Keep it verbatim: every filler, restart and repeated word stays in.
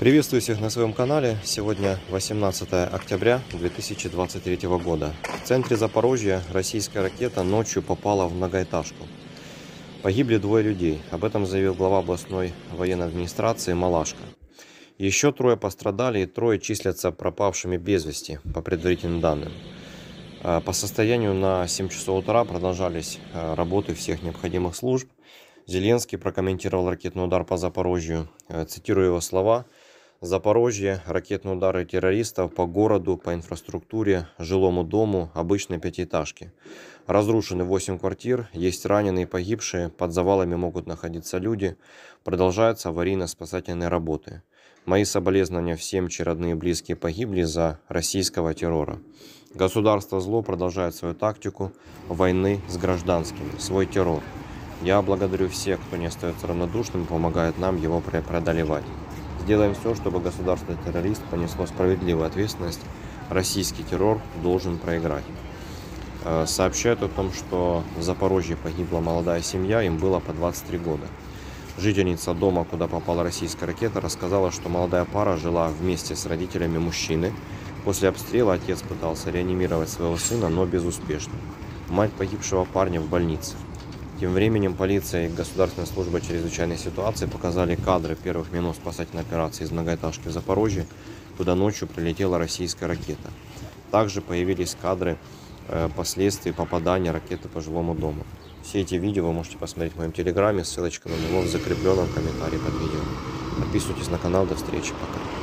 Приветствую всех на своем канале. Сегодня восемнадцатое октября две тысячи двадцать третьего года. В центре Запорожья российская ракета ночью попала в многоэтажку. Погибли двое людей. Об этом заявил глава областной военной администрации Малашко. Еще трое пострадали и трое числятся пропавшими без вести, по предварительным данным. По состоянию на семь часов утра продолжались работы всех необходимых служб. Зеленский прокомментировал ракетный удар по Запорожью. Цитирую его слова: «Запорожье, ракетные удары террористов по городу, по инфраструктуре, жилому дому, обычной пятиэтажке. Разрушены восемь квартир, есть раненые и погибшие, под завалами могут находиться люди. Продолжаются аварийно-спасательные работы. Мои соболезнования всем, чьи родные и близкие погибли из-за российского террора. Государство зло продолжает свою тактику войны с гражданскими, свой террор. Я благодарю всех, кто не остается равнодушным и помогает нам его преодолевать. Сделаем все, чтобы государство-террорист понесло справедливую ответственность. Российский террор должен проиграть». Сообщают о том, что в Запорожье погибла молодая семья, им было по двадцать три года. Жительница дома, куда попала российская ракета, рассказала, что молодая пара жила вместе с родителями мужчины. После обстрела отец пытался реанимировать своего сына, но безуспешно. Мать погибшего парня в больнице. Тем временем полиция и Государственная служба чрезвычайной ситуации показали кадры первых минут спасательной операции из многоэтажки в Запорожье, куда ночью прилетела российская ракета. Также появились кадры э, последствий попадания ракеты по жилому дому. Все эти видео вы можете посмотреть в моем телеграме, ссылочка на него в закрепленном комментарии под видео. Подписывайтесь на канал, до встречи, пока.